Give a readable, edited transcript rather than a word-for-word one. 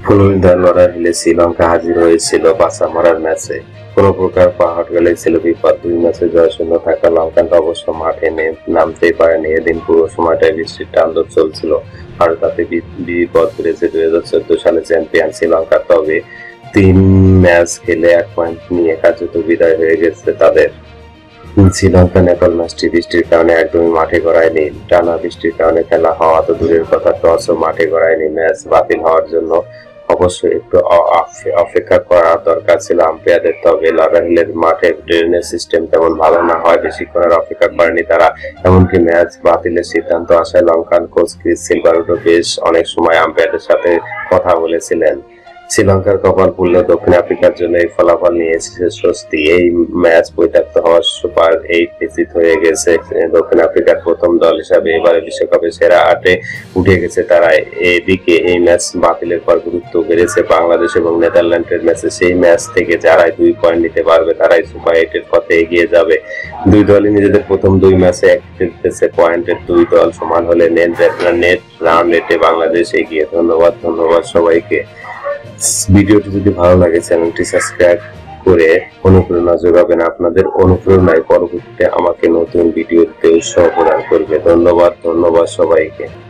Florida লড়াই হলে শ্রীলঙ্কা হাজির হয়েছিল বাঁচা মরার ম্যাচে। কোনো প্রকার পাহাড় গেলেই ছিল বিপদ। ২ ম্যাচে জয়শূন্য থাকা লঙ্কানরা অবশ্য মাঠে নামতেই পারেনি। এদিন পুরো সময়টাই বৃষ্টির তাণ্ডব চলছিল, আর তাতে বিপদ ঘুরেছে ২০১৪ সালে চ্যাম্পিয়ন শ্রীলঙ্কা। তবে ৩ ম্যাচ খেলে ১ পয়েন্ট নিয়ে কার্যত বিদায় হয়ে গেছে তাদের। শ্রীলঙ্কা নেপাল ম্যাচটি বৃষ্টির কারণে একদমই মাঠে গড়ায়নি। টানা বৃষ্টির কারণে খেলা হওয়া তো দূরের কথা, টসও মাঠে গড়ায়নি। ম্যাচ বাতিল হওয়ার জন্য অবশ্যই একটু অপেক্ষা করা দরকার ছিল আম্পায়ারদের। তবে লড়াইলের মাঠে ড্রেনেজ সিস্টেম তেমন ভালো না হয় বেশিক্ষণ আর অপেক্ষা করেনি তারা। এমনকি ম্যাচ বাতিলের সিদ্ধান্ত আসায় লঙ্কান কোচ ক্রিস সিলভারউডও বেশ অনেক সময় আম্পায়ারদের সাথে কথা বলেছিলেন। শ্রীলঙ্কার কপাল পুড়ল, দক্ষিণ আফ্রিকার জন্য এই ফলাফল নিয়ে এসেছে স্বস্তি। এই ম্যাচ পরিত্যক্ত হওয়ার সুপার 8 নিশ্চিত হয়ে গেছে। দক্ষিণ আফ্রিকার প্রথম দল হিসাবে এবারে বিশ্বকাপে সেরা 8-এ উঠে গেছে তারা। এদিকে এই ম্যাচ বাতিলের পর গুরুত্ব বেড়েছে বাংলাদেশ এবং নেদারল্যান্ডের ম্যাচে। সেই ম্যাচ থেকে যারাই 2 পয়েন্ট নিতে পারবে তারাই সুপার 8-এর পথে এগিয়ে যাবে। 2 দলই নিজেদের প্রথম 2 ম্যাচে খেলতেছে। পয়েন্টের 2 দল সমান হলে নেট রান রেটে বাংলাদেশ এগিয়ে। ধন্যবাদ সবাইকে। ভিডিওটি যদি ভালো লাগে চ্যানেলটি সাবস্ক্রাইব করে অনুপ্রেরণা যোগাবেন। আপনাদের অনুপ্রেরণায় পরবর্তীতে আমাকে নতুন ভিডিও দিতে উৎসাহ প্রদান করবে। ধন্যবাদ সবাইকে।